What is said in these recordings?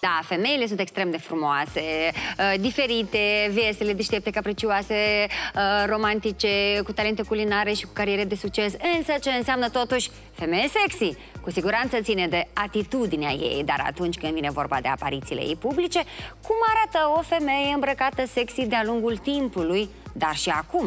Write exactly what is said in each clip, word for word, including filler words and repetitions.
Da, femeile sunt extrem de frumoase, uh, diferite, vesele, deștepte, capricioase, uh, romantice, cu talente culinare și cu cariere de succes. Însă ce înseamnă totuși femeie sexy? Cu siguranță ține de atitudinea ei, dar atunci când vine vorba de aparițiile ei publice, cum arată o femeie îmbrăcată sexy de-a lungul timpului, dar și acum?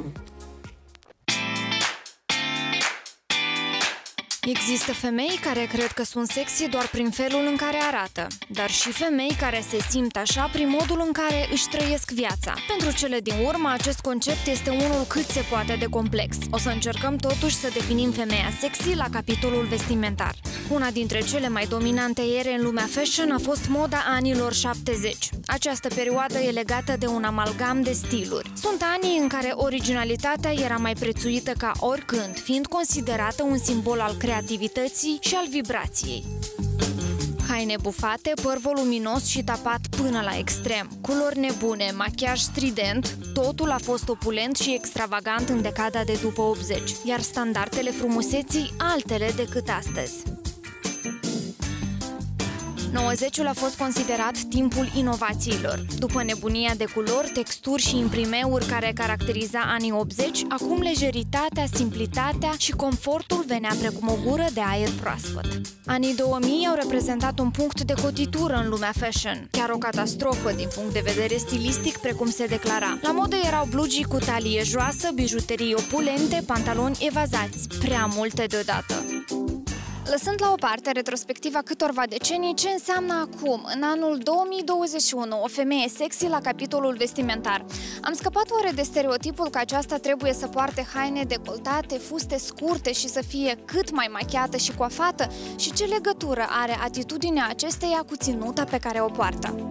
Există femei care cred că sunt sexy doar prin felul în care arată, dar și femei care se simt așa prin modul în care își trăiesc viața. Pentru cele din urmă, acest concept este unul cât se poate de complex. O să încercăm totuși să definim femeia sexy la capitolul vestimentar. Una dintre cele mai dominante ere în lumea fashion a fost moda anilor șaptezeci. Această perioadă e legată de un amalgam de stiluri. Sunt anii în care originalitatea era mai prețuită ca oricând, fiind considerată un simbol al creativității și al vibrației. Haine bufate, păr voluminos și tapat până la extrem, culori nebune, machiaj strident, totul a fost opulent și extravagant în decada de după optzeci, iar standardele frumuseții altele decât astăzi. nouăzeciul a fost considerat timpul inovațiilor. După nebunia de culori, texturi și imprimeuri care caracteriza anii optzeci, acum lejeritatea, simplitatea și confortul venea precum o gură de aer proaspăt. Anii două mii au reprezentat un punct de cotitură în lumea fashion, chiar o catastrofă din punct de vedere stilistic, precum se declara. La modă erau blugii cu talie joasă, bijuterii opulente, pantaloni evazați, prea multe deodată. Lăsând la o parte retrospectiva câtorva decenii, ce înseamnă acum, în anul două mii douăzeci și unu, o femeie sexy la capitolul vestimentar? Am scăpat oare de stereotipul că aceasta trebuie să poarte haine decoltate, fuste scurte și să fie cât mai machiată și coafată? Și ce legătură are atitudinea acesteia cu ținuta pe care o poartă?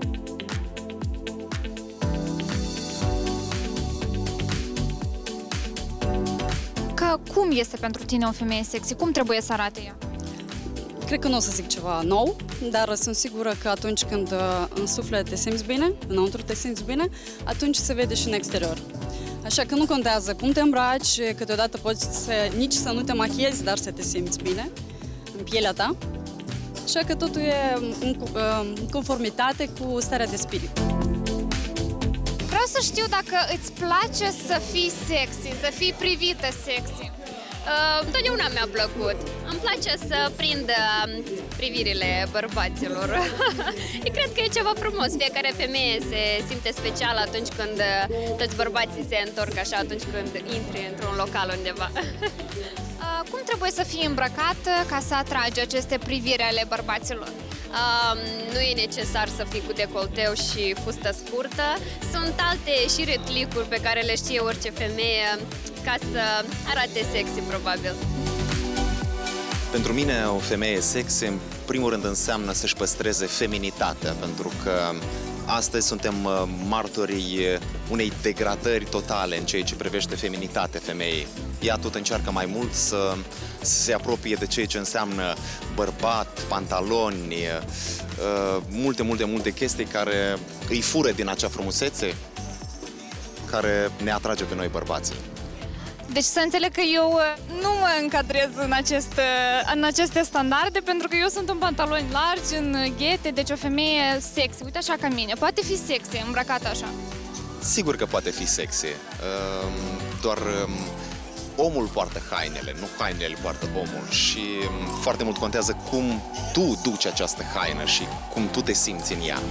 Că cum este pentru tine o femeie sexy? Cum trebuie să arate ea? Cred că nu o să zic ceva nou, dar sunt sigură că atunci când în suflet te simți bine, înăuntru te simți bine, atunci se vede și în exterior. Așa că nu contează cum te îmbraci, câteodată poți să, nici să nu te machiezi, dar să te simți bine în pielea ta. Așa că totul e în conformitate cu starea de spirit. Vreau să știu dacă îți place să fii sexy, să fii privită sexy. Uh, întotdeauna mi-a plăcut. Îmi place să prind privirile bărbaților. Eu cred că e ceva frumos. Fiecare femeie se simte specială atunci când toți bărbații se întorc așa, atunci când intri într-un local undeva. Uh, cum trebuie să fii îmbrăcată ca să atragi aceste priviri ale bărbaților? Um, nu e necesar să fii cu decolteu și fustă scurtă. Sunt alte și retlicuri pe care le știe orice femeie ca să arate sexy, probabil. Pentru mine, o femeie sexy, în primul rând, înseamnă să-și păstreze feminitatea, pentru că astăzi suntem martorii unei degradări totale în ceea ce privește feminitatea femeii. Ea tot încearcă mai mult să, să se apropie de ceea ce înseamnă bărbat, pantaloni, multe, multe, multe chestii care îi fură din acea frumusețe care ne atrage pe noi bărbații. Deci să înțeleg că eu nu mă încadrez în, acest, în aceste standarde, pentru că eu sunt în pantaloni largi, în ghete, deci o femeie sexy, uite așa ca mine, poate fi sexy îmbrăcată așa. Sigur că poate fi sexy, doar omul poartă hainele, nu hainele îl poartă omul și foarte mult contează cum tu duci această haină și cum tu te simți în ea.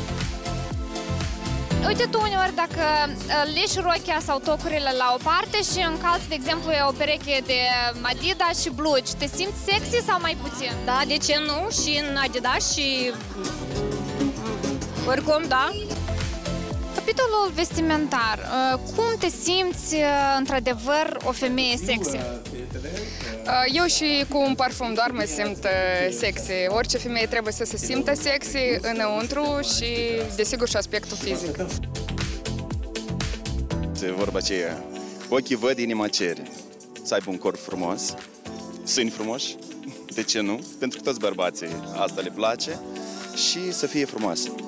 Uite tu uneori dacă leși rochia sau tocurile la o parte și încalți, de exemplu, o pereche de Adidas și blugi, te simți sexy sau mai puțin? Da, de ce nu? Și în Adidas și oricum, da. Capitolul vestimentar, cum te simți într-adevăr o femeie sexy? Eu și cu un parfum doar mă simt sexy. Orice femeie trebuie să se simtă sexy înăuntru și, desigur, și aspectul fizic. E vorba aceea, ochii văd, inima cere. Să aibă un corp frumos, sâni frumoși, de ce nu? Pentru că toți bărbații asta le place și să fie frumoasă.